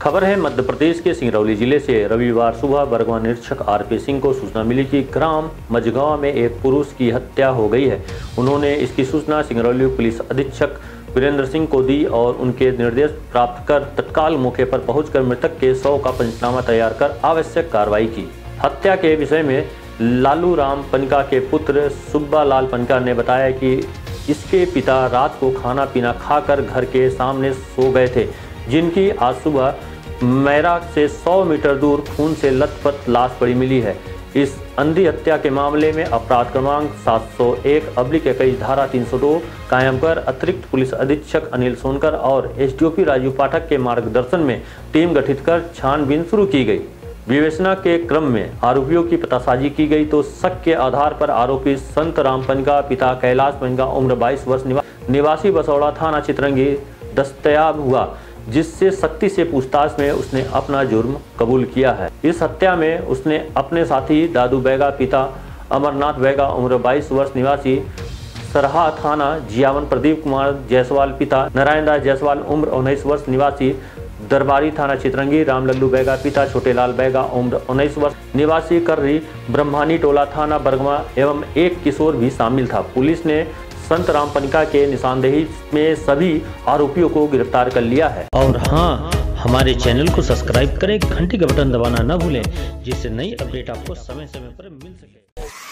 खबर है मध्य प्रदेश के सिंगरौली जिले से। रविवार सुबह बरगवा निरीक्षक आरपी सिंह को सूचना मिली कि ग्राम मझगांव में एक पुरुष की हत्या हो गई है। उन्होंने इसकी सूचना सिंगरौली पुलिस अधीक्षक वीरेंद्र सिंह को दी और उनके निर्देश प्राप्त कर तत्काल मौके पर पहुंचकर मृतक के शव का पंचनामा तैयार कर आवश्यक कार्रवाई की। हत्या के विषय में लालू राम पनका के पुत्र सुब्बा लाल पनका ने बताया कि इसके पिता रात को खाना पीना खाकर घर के सामने सो गए थे, जिनकी आज सुबह मैरा से 100 मीटर दूर खून से लथपथ लाश पड़ी मिली है। इस अंधी हत्या के मामले में अपराध क्रमांक 701/21 धारा 302 कायम कर अतिरिक्त पुलिस अधीक्षक अनिल सोनकर और एसडीओपी राजू पाठक के मार्गदर्शन में टीम गठित कर छानबीन शुरू की गई। विवेचना के क्रम में आरोपियों की पतासाजी की गई तो शक के आधार पर आरोपी संत राम पनका पिता कैलाश पनका उम्र 22 वर्ष निवासी बसौड़ा थाना चितरंगी दस्तयाब हुआ, जिससे सख्ती से पूछताछ में उसने अपना जुर्म कबूल किया है। इस हत्या में उसने अपने साथी दादू बैगा पिता अमरनाथ बैगा उम्र 22 वर्ष निवासी सरहा थाना जियावन प्रदीप कुमार जायसवाल पिता नारायण दास जायसवाल उम्र 19 वर्ष निवासी दरबारी थाना चितरंगी रामलल्लू बैगा पिता छोटेलाल बैगा उम्र 19 वर्ष निवासी कर्री ब्रह्मानी टोला थाना बरगवा एवं एक किशोर भी शामिल था। पुलिस ने संत राम पनका के निशानदेही में सभी आरोपियों को गिरफ्तार कर लिया है। और हाँ, हमारे चैनल को सब्सक्राइब करें, घंटी का बटन दबाना न भूलें, जिससे नई अपडेट आपको समय समय पर मिल सके।